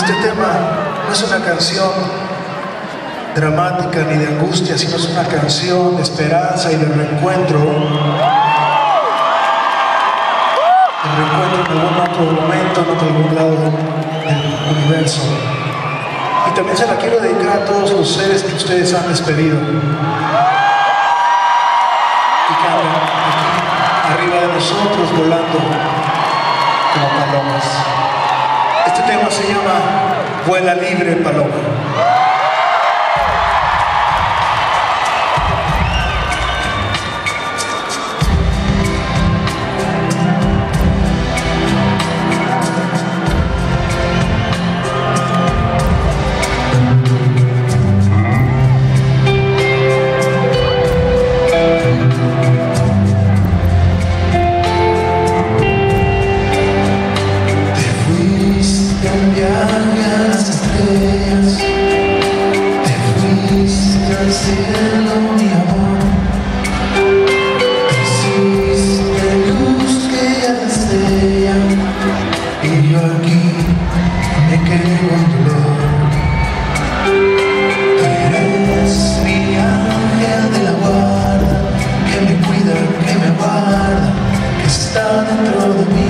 Este tema no es una canción dramática ni de angustia, sino es una canción de esperanza y de reencuentro. El reencuentro en algún otro momento, en algún lado del universo. Y también se la quiero dedicar a todos los seres que ustedes han despedido. Y que andan aquí, arriba de nosotros, volando como palomas. Este tema se llama Vuela Libre, Paloma. Cielo, mi amor, hiciste luz que ya desea, y yo aquí me quedé con dolor. Tú eres mi ángel de la guarda, que me cuida, que me guarda, que está dentro de mí.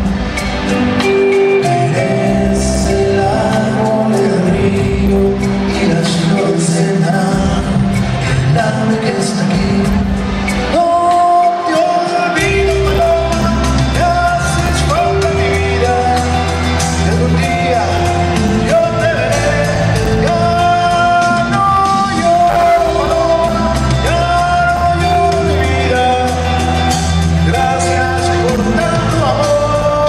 Eres el árbol del río y las flores del naranjo, dame que está aquí. No te olvido, paloma, me haces falta mi vida. Que algún día yo te veré. Ya no lloro, paloma, ya no lloro mi vida. Gracias por tanto amor.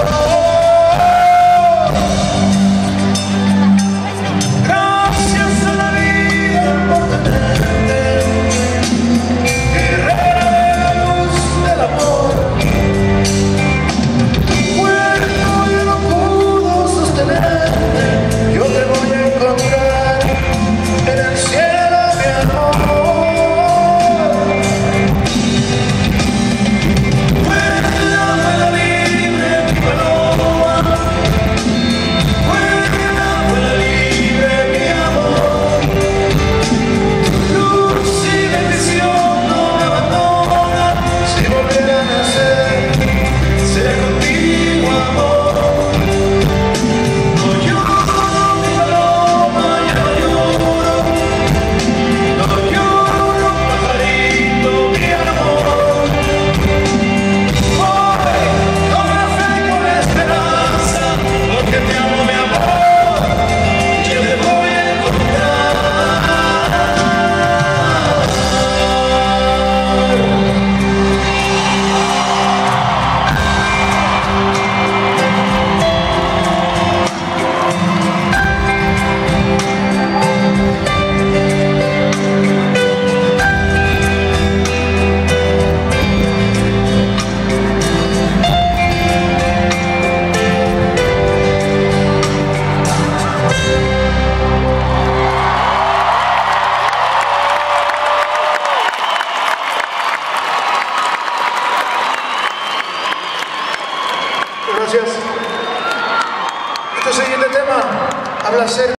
Gracias a la vida por tenerte. Yo te voy a encontrar en el cielo, mi amor. Vuela libre, mi paloma. Vuela libre, mi amor. Tu luz y bendición no me abandonan. Si volviera a nacer, seré contigo, amor. Gracias. Este siguiente tema habla acerca